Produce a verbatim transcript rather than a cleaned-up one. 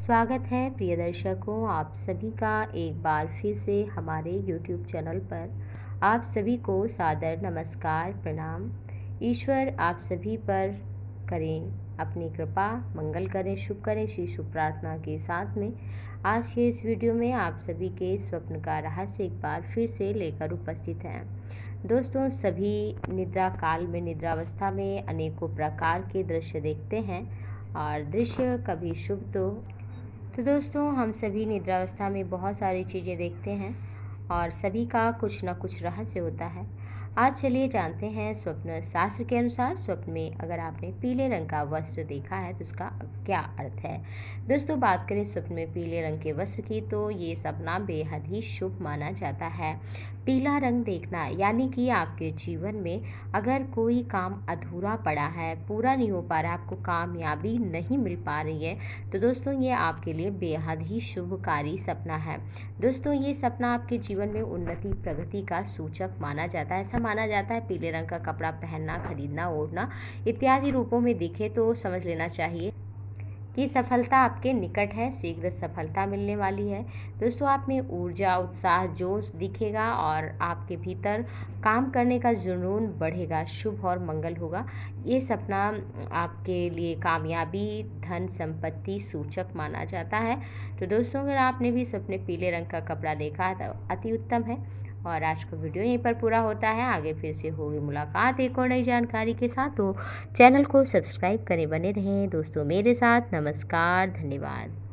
स्वागत है प्रिय दर्शकों, आप सभी का एक बार फिर से हमारे यूट्यूब चैनल पर। आप सभी को सादर नमस्कार, प्रणाम। ईश्वर आप सभी पर करें अपनी कृपा, मंगल करें, शुभ करें, इसी शुभ प्रार्थना के साथ में आज के इस वीडियो में आप सभी के स्वप्न का रहस्य एक बार फिर से लेकर उपस्थित हैं। दोस्तों, सभी निद्रा काल में, निद्रावस्था में अनेकों प्रकार के दृश्य देखते हैं और दृश्य कभी शुभ तो तो दोस्तों, हम सभी निद्रावस्था में बहुत सारी चीज़ें देखते हैं और सभी का कुछ ना कुछ रहस्य होता है। आज चलिए जानते हैं स्वप्न शास्त्र के अनुसार स्वप्न में अगर आपने पीले रंग का वस्त्र देखा है तो उसका क्या अर्थ है। दोस्तों, बात करें स्वप्न में पीले रंग के वस्त्र की तो ये सपना बेहद ही शुभ माना जाता है। पीला रंग देखना यानी कि आपके जीवन में अगर कोई काम अधूरा पड़ा है, पूरा नहीं हो पा रहा, आपको कामयाबी नहीं मिल पा रही है, तो दोस्तों ये आपके लिए बेहद ही शुभकारी सपना है। दोस्तों, ये सपना आपके जीवन में उन्नति, प्रगति का सूचक माना जाता है। ऐसा माना जाता है पीले रंग का कपड़ा पहनना, खरीदना, ओढ़ना इत्यादि रूपों में दिखे तो समझ लेना चाहिए कि सफलता आपके निकट है, शीघ्र सफलता मिलने वाली है। दोस्तों, आप में ऊर्जा, उत्साह, जोश दिखेगा और आपके भीतर काम करने का जुनून बढ़ेगा, शुभ और मंगल होगा। ये सपना आपके लिए कामयाबी, धन संपत्ति सूचक माना जाता है। तो दोस्तों, अगर आपने भी सपने पीले रंग का कपड़ा देखा है तो अति उत्तम है। और आज का वीडियो यहीं पर पूरा होता है। आगे फिर से होगी मुलाकात एक और नई जानकारी के साथ। तो चैनल को सब्सक्राइब करें, बने रहें दोस्तों मेरे साथ। नमस्कार, धन्यवाद।